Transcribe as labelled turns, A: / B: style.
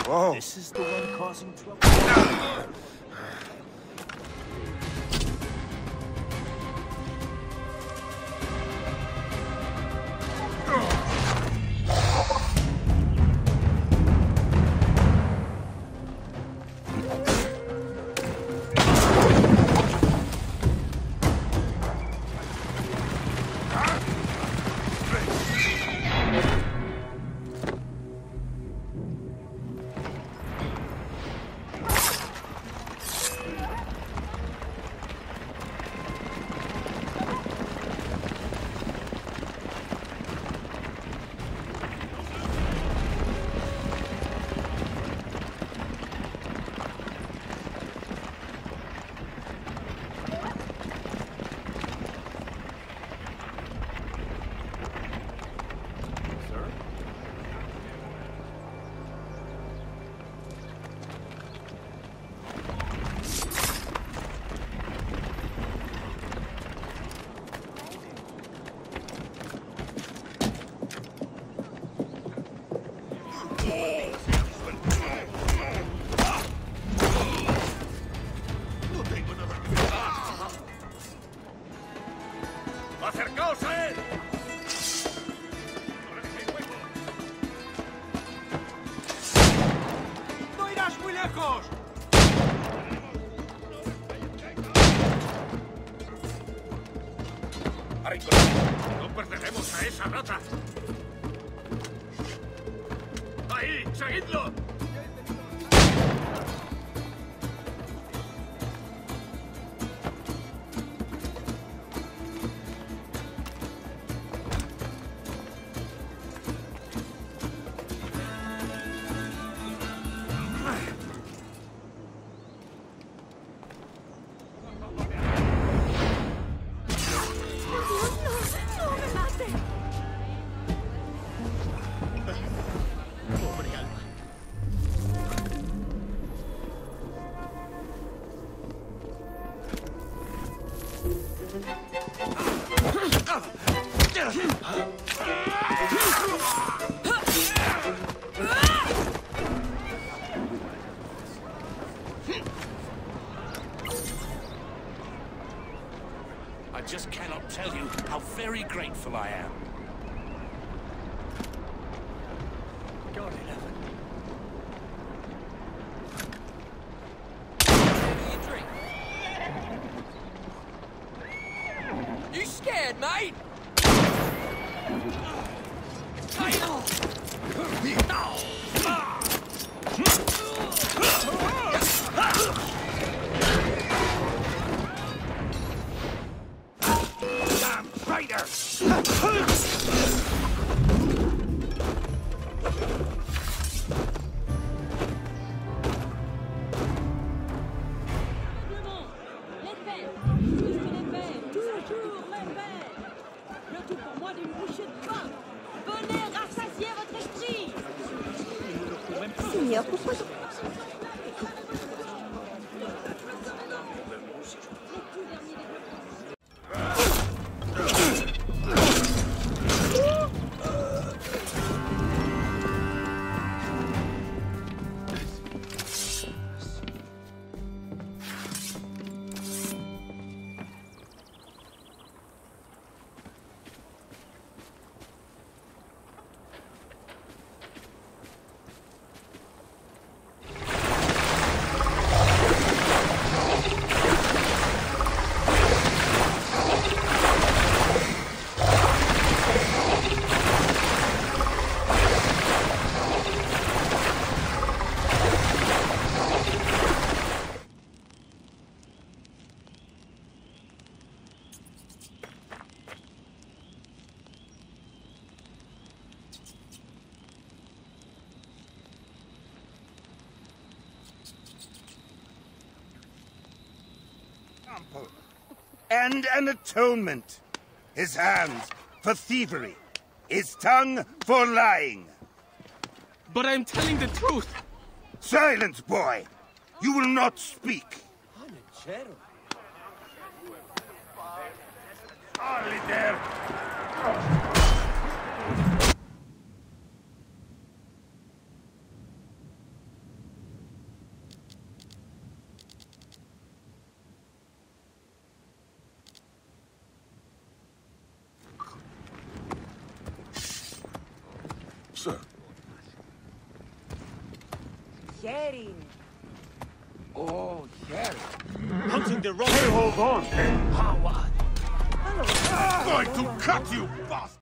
A: Whoa.
B: This is the one causing trouble.
C: ¡Acercaos a él! ¡No irás muy lejos! ¡No perderemos a esa rata! ¡Ahí! ¡Seguidlo!
B: I just cannot tell you how very grateful I am.
C: God in heaven. You scared, mate?
B: Damn traitor!
D: Seigneur, pourquoi...
A: And an atonement. His hands for thievery. His tongue for lying.
E: But I'm telling the truth.
A: Silence, boy. You will not speak. There.
F: sir.
D: Sharing.
A: Oh, yeah.
C: Hunting the wrong.
F: Hey, hold on, Ken.
C: Howard.
F: I'm going to cut you, bastard!